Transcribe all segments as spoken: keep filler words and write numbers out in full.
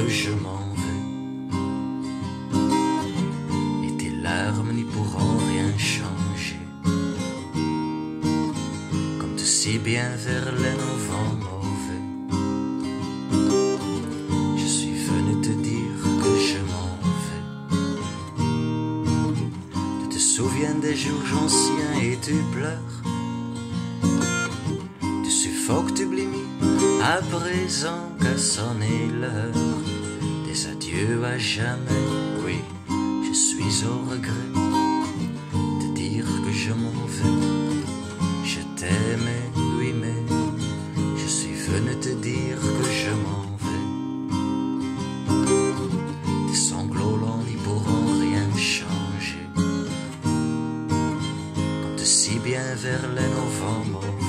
je m'en vais. Et tes larmes n'y pourront rien changer. Comme de si bien Verlaine au vent mauvais. Je suis venu te dire que je m'en vais. Tu te souviens des jours anciens et tu pleures. Tu suffoques, tu blimis. À présent qu'a sonné l'heure des adieux à jamais, oui, je suis au regret de dire que je m'en vais. Je t'aimais, oui, mais je suis venu te dire que je m'en vais. Tes sanglots longs n'y pourront rien changer. Comme de si bien Verlaine au vent mauvais.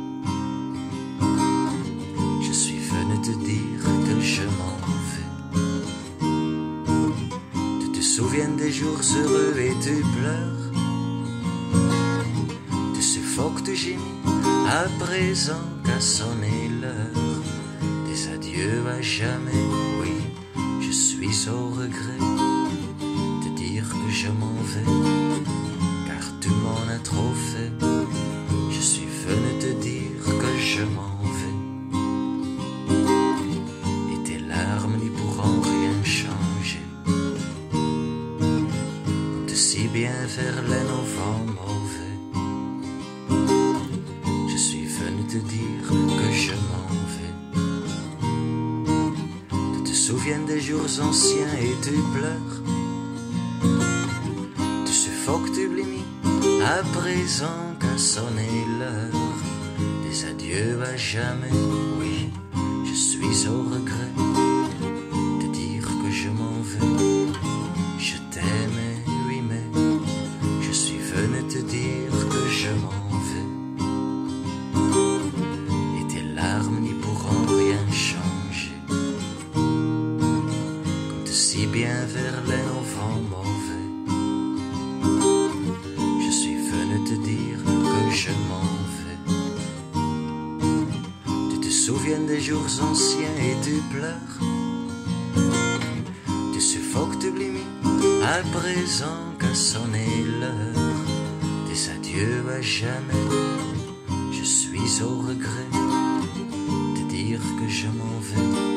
Te dire que je m'en vais. Tu te souviens des jours heureux et tu pleures. Tu suffoques, tu gémis. À présent qu'a sonné l'heure des adieux à jamais, oui, je suis au regret de dire que je m'en vais, car tu m'en as trop fait. Je suis venu te dire que je m'en vais. Si bien Verlaine au vent mauvais. Je suis venu te dire que je m'en vais. Tu te souviens des jours anciens et tu pleures. Tu suffoques, tu blimis. À présent qu'a sonné l'heure des adieux à jamais, oui, je suis au regret de dire que je m'en vais. Je t'aimais, oui, mais je suis venu te dire que je m'en vais. Et tes larmes n'y pourront rien changer. Comme de si bien Verlaine au vent mauvais. Je suis venu te dire que je m'en vais. Tu te souviens des jours anciens et tu pleures. Tu suffoques, tu blimis. À présent qu'a sonné l'heure des adieux à jamais, je suis au regret de dire que je m'en vais.